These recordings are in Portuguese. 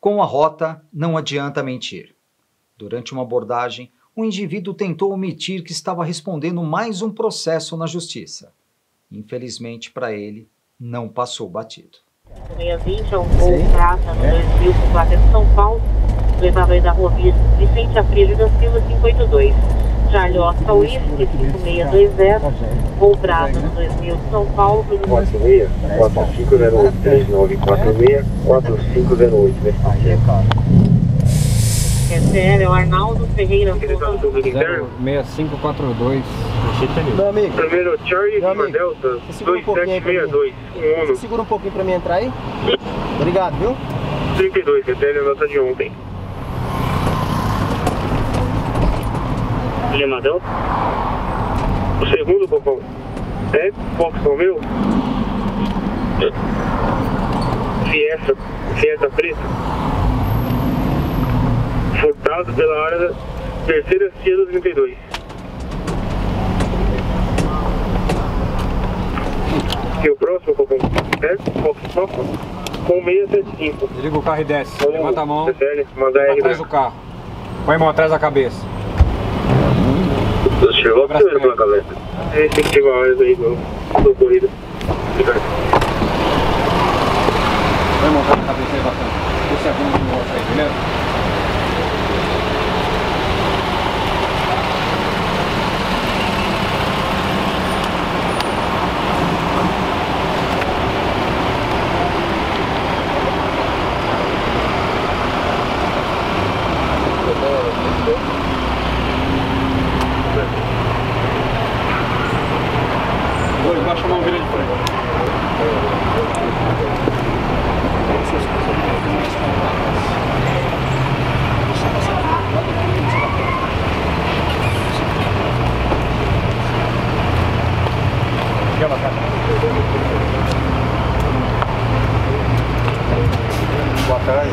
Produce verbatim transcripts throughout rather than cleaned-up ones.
Com a rota, não adianta mentir. Durante uma abordagem, o indivíduo tentou omitir que estava respondendo mais um processo na justiça. Infelizmente para ele, não passou batido. seiscentos e vinte é um voo prata no dois mil com placa de São Paulo, levava aí da rua Vicente Aprílio da Silva cinco oito dois. Charlie Oscar Whisky cinco seis dois zero, voo prata no dois mil de São Paulo. quatro seis, quatro cinco zero oito, três nove quatro seis, quatro cinco zero oito. S L é o Arnaldo Ferreira. seis cinco quatro dois. Meu amigo. Primeiro Charlie Lima Delta dois sete seis dois. Você segura um pouquinho pra mim entrar aí? Obrigado, viu? trinta e dois, até a nota de ontem. Lima Delta. O segundo, Popão. É? Fox Romeu. Fiesta. Fiesta preta. Furtado pela área da terceira cia do trinta e dois. E o próximo, Popão. É? Fox Fox. Com seis sete cinco. Desliga o carro e desce. Levanta a mão. Atrás do carro. Põe a mão atrás da cabeça. Chegou a primeira com a cabeça. Tem que chegar a hora aí do corrida. Põe a mão atrás da cabeça aí bastante. Esse é a bunda do negócio aí, beleza? Baixa a mão, vira de frente. Boa tarde.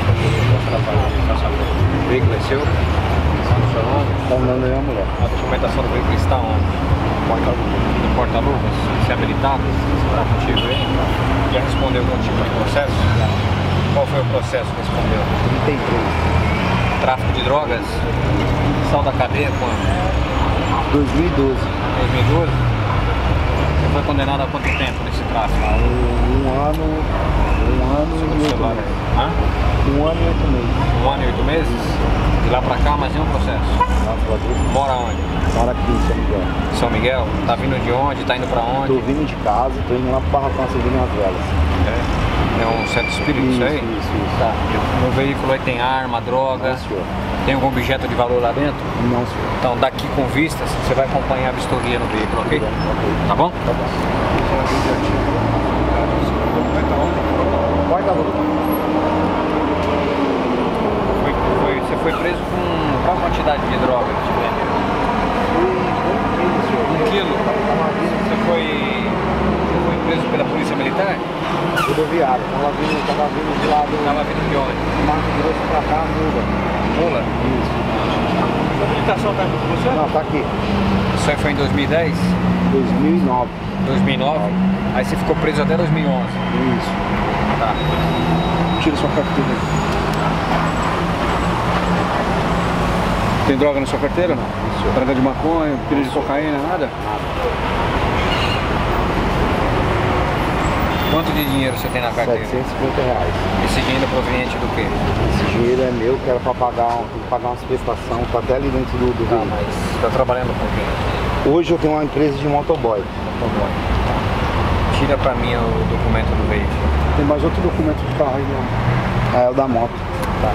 O veículo é seu? Está andando aí a mulher. A documentação do veículo está onde? No porta-luvas, se é habilitado, se está contigo aí, já respondeu algum tipo de processo? Qual foi o processo que respondeu? trinta e três. Tráfico de drogas? Sal da cadeia quando? dois mil e doze. dois mil e doze? Você foi condenado a quanto tempo nesse tráfico? Um, um ano, um ano e oito meses. Hã? Um ano e oito meses. Um ano e oito meses? De lá pra cá, mas nenhum processo? Mora onde? Mora aqui em São Miguel. São Miguel? Tá vindo de onde? Tá indo pra onde? Tô vindo de casa, tô indo lá pro Barracão servindo as velas. É? É um centro espírita isso aí? Isso, isso. Tá. No veículo aí tem arma, droga? Não, senhor. Tem algum objeto de valor lá dentro? Não, senhor. Então daqui com vistas, você vai acompanhar a vistoria no veículo, ok? Tá bom? Tá bom. Vai, garoto. Você foi preso com qual quantidade de droga que te prendeu? Um quilo? Você foi, você foi preso pela polícia militar? Rodoviário, tava vindo, tava vindo de lado. Tava vindo de onde? Mato Grosso pra cá, Mula. Mula? Isso. A habilitação tá aqui com você? Não, tá aqui. Isso aí foi em dois mil e dez? dois mil e nove. dois mil e nove? Aí você ficou preso até dois mil e onze? Isso. Tá. Tira sua carteira aí. Tem droga na sua carteira? Não. Isso. Droga de maconha, pilha de cocaína, nada? Nada. Quanto de dinheiro você tem na carteira? setecentos e cinquenta reais. Esse dinheiro é proveniente do quê? Esse dinheiro é meu, que era pra pagar, um, pagar umas prestações, tá até ali dentro do, do Tá, veículo. mas você tá trabalhando com quem? Hoje eu tenho uma empresa de motoboy. Motoboy. Tira pra mim o documento do veículo. Tem mais outro documento de carro aí, não? É o da moto. Tá.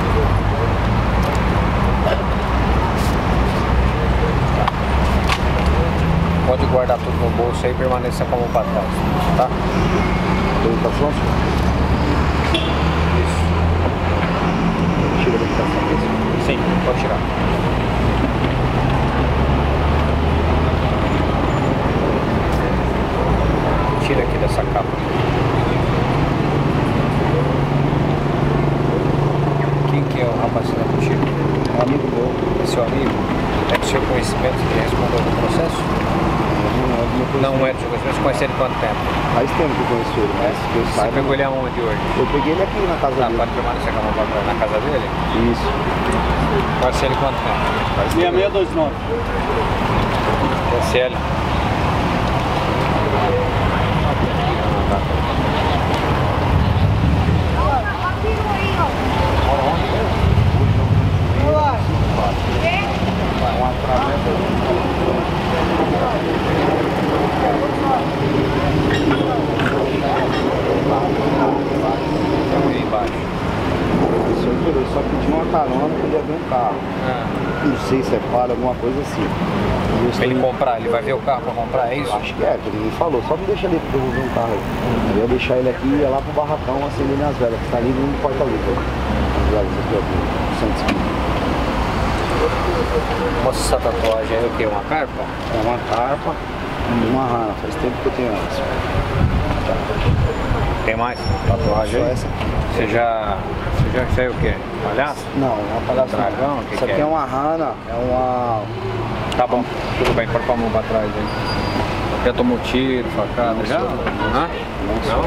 Pode guardar tudo no bolso aí e permaneça com a mão para trás, tá? Habilitação? Isso. Tira a habilitação. Sim, pode tirar. Tira aqui dessa capa. Quem que é o rapaz que está contigo? É um amigo meu. É seu amigo? É do seu conhecimento que respondeu no processo? Não, é do meu Não é do seu conhecimento. Você se conhece ele há quanto tempo? Faz tempo que eu conheço ele, mas que eu Você saiba. pegou ele aonde hoje? Eu peguei ele aqui na casa Tá, dele. pode permanecer com a mão pra trás, na casa dele? Isso. Conhece ele há quanto tempo? Faz seis seis dois nove. Conhece ele? Uma travessa. Aí embaixo. Eu só pedi uma carona que ele ia ver um carro. Ah. Não sei se é para, alguma coisa assim. E eu Pra ele estou- comprar, ele vai ver o carro pra comprar, é isso? Acho que é, que ele me falou, só me deixa ali porque eu vou ver um carro aí. Eu ia deixar ele aqui e ia lá pro barracão acender minhas velas, que tá ali no porta-luva. As velas aqui, ó, do Santos Espírito. Mostra essa tatuagem aí, o que? Uma carpa? É uma carpa e uma rana, faz tempo que eu tenho essa. Tem mais? Tatuagem Só aí? essa aqui. Você já... Você já fez o quê? Palhaço? Não, uma palhaça. Dragão, o que Isso que aqui é? é uma rana, é uma... Tá bom, tudo bem, pode pôr a mão pra trás aí. Já tomou tiro, facada, Não já? sou. Hã? Não?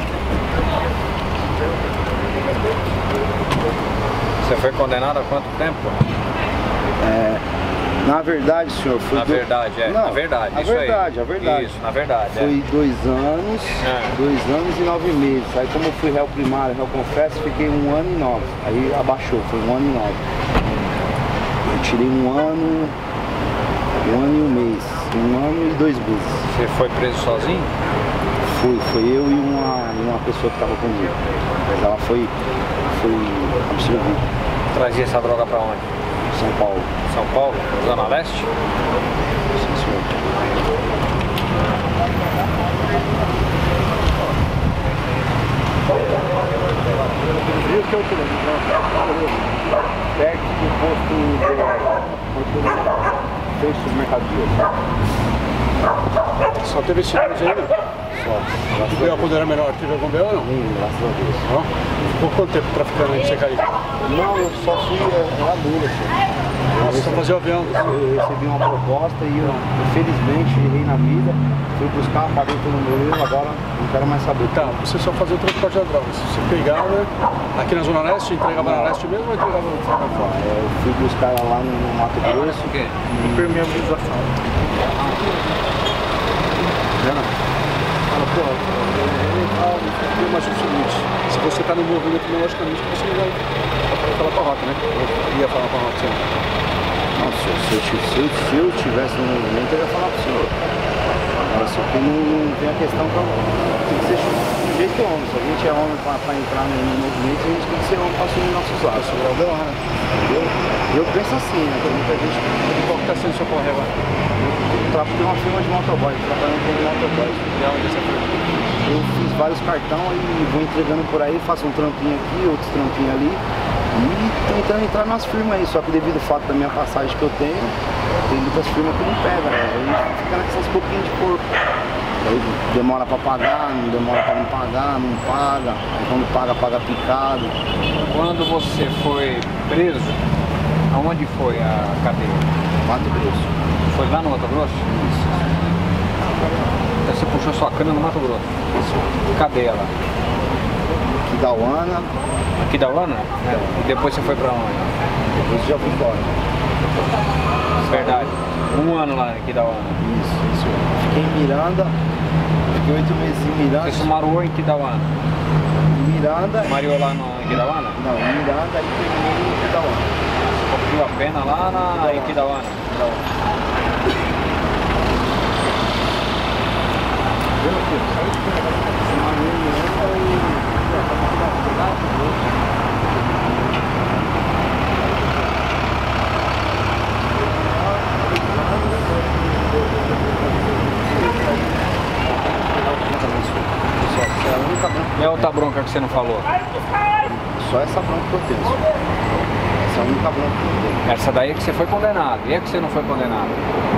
Você foi condenado há quanto tempo? É, na verdade, senhor, foi... Na do- verdade, é. Não, na verdade, a isso verdade, aí. a verdade. Isso, na verdade, é. Foi dois anos, É. dois anos e nove meses. Aí como eu fui réu primário, réu confesso, fiquei um ano e nove. Aí abaixou, foi um ano e nove. Eu tirei um ano, um ano e um mês. Um ano e dois meses. Você foi preso sozinho? Fui, foi eu e uma, e uma pessoa que estava comigo. Mas ela foi, foi absorvida. Trazia essa droga pra onde? São Paulo. São Paulo? Zona Leste? Sim, senhor. Rio que é o que? Perto do posto do fez supermercadoria. Só teve esse caso ainda? Só. E veio quando era menor, teve algum B O ou não? Nem, graças a Deus. Não? Por quanto tempo traficando aí pra você cair? Não, eu só fui, era dura, senhor. Você só fazia o avião. Eu recebi uma proposta e eu, infelizmente, errei na vida. Fui buscar, paguei todo o meu erro, agora não quero mais saber. Tá, você só fazia o transporte da droga. Se você pegava aqui na Zona Leste, entregava na Leste mesmo ou entregava no É, eu fui buscar ela lá no Mato Grosso. O quê? impermeabilização? Fala, pô, mas o seguinte, se você tá no movimento, logicamente você não vai falar pra rota, né? Eu ia falar pra rota, sim. Nossa, se eu, se, eu, se eu tivesse no movimento, eu ia falar pro senhor. Agora, só que não, não tem a questão pra. Tem que ser sujeito homem. Se a gente é homem pra, pra entrar no, no movimento, a gente tem que ser homem pra assumir nossos atos. Entendeu? Eu penso assim, né? Tem muita gente. Qual que tá sendo o seu correio agora? Eu trabalho tem uma firma de motoboy, trabalhando como motoboy. E aonde você foi? Eu fiz vários cartão e vou entregando por aí, faço um trampinho aqui, outros trampinhos ali. E tentando entrar nas firmas aí, só que devido ao fato da minha passagem que eu tenho, tem muitas firmas que não pegam, né? Aí fica nessas pouquinhas de porco. Aí demora pra pagar, não demora pra não pagar, não paga. Aí quando paga, paga picado. Quando você foi preso, aonde foi a cadeia? Mato Grosso. Foi lá no Mato Grosso? Então você puxou sua cana no Mato Grosso? Cadê ela? Quidauana, Aqui da Uana? É. E depois você foi pra onde? depois já fui embora. Verdade. Um ano lá aqui da Uana. Isso, isso. Fiquei em Miranda, fiquei oito meses em Miranda. Você se maruou em Quidauana? Em Miranda. Mariou lá no Quidauana? Não, em Miranda aí terminei em Quidauana. Cumpriu a pena lá na em Quidauana? E a outra bronca que você não falou? Só essa bronca que eu tenho. Essa é a única bronca que eu tenho. Essa daí é que você foi condenado. E é que você não foi condenado?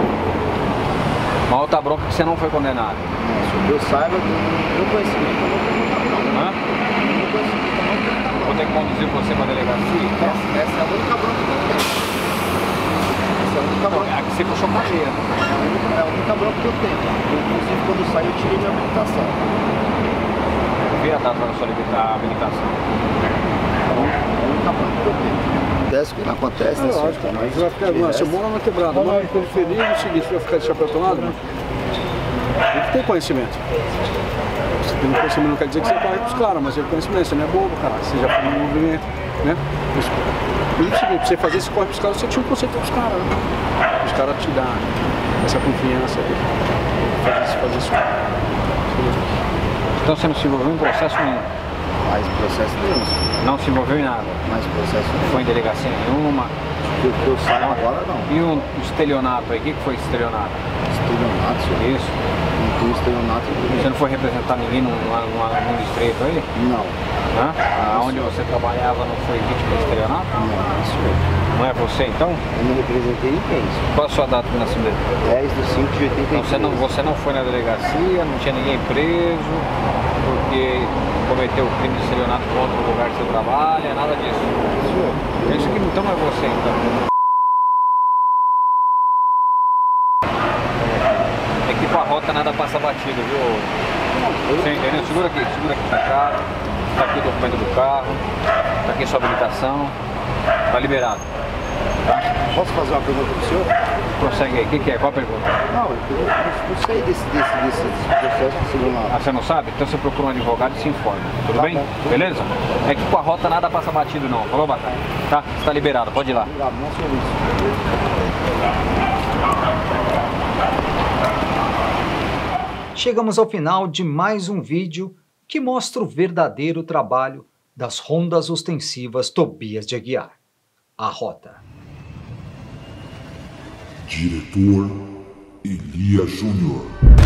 Uma outra bronca que você não foi condenado. Eu saiba que eu conheci muito, eu não tenho muita bronca. Hã? Eu conheci muita bronca. Vou ter que conduzir você pra delegacia? Essa, essa é a única bronca que eu tenho. Essa é a única bronca. A você puxou cadeia. É a única bronca que eu tenho. Inclusive, quando eu saí, eu tirei minha habilitação. Vê a data da sua habilitação. É a única bronca que eu tenho. Acontece que não acontece, É né, lógico, senhor? mas você vai ficar, mano, você mora na quebrada, mora na periferia, é o seguinte, você vai ficar de chapéu tomado, mano? Tem que ter conhecimento. Você tem conhecimento, não quer dizer que você corre pros caras, mas é conhecimento, você não é bobo, cara. Você já foi no movimento, né? E o seguinte, pra você fazer esse corre pros caras, você tinha um conceito pros caras, né? Os caras te dão essa confiança de fazer, fazer isso. Então você não se envolveu em processo nenhum? Mais processo nenhum. Não se envolveu em nada? Mais processo nenhum. Foi em delegacia nenhuma? Que eu, que eu saio agora, não. E o estelionato aí? O que foi estelionato? Estelionato, senhor? Isso. Não tem estelionato. Você não foi representar ninguém num, num, num distrito aí? Não. Hã? Aonde você trabalhava não foi vítima de estelionato? Não, senhor. Não é você então? Eu não representei ninguém, senhor. Qual a sua data de nascimento? dez de cinco de oitenta e três. Então você não, você não foi na delegacia, não tinha ninguém preso, porque cometeu o crime de estelionato contra o lugar que você trabalha, nada disso. Senhor. Isso aqui então não é você então. Equipa a rota, nada passa batido, viu? Você entendeu? Segura aqui, segura aqui na cara. Tá aqui o documento do carro, tá aqui sua habilitação, tá liberado. Tá? Posso fazer uma pergunta pro senhor? Prossegue aí, o que, que é? Qual a pergunta? Não, eu não sei desse, desse, desse processo de estelionato. Ah, você não sabe? Então você procura um advogado e se informa. Tudo Tá bem? bom. Beleza? É que com a rota nada passa batido não. Falou, bacana? Tá? Você tá liberado, pode ir lá. Obrigado, não, senhor Luiz. Chegamos ao final de mais um vídeo que mostra o verdadeiro trabalho das rondas ostensivas Tobias de Aguiar. A Rota. Diretor Elia Júnior.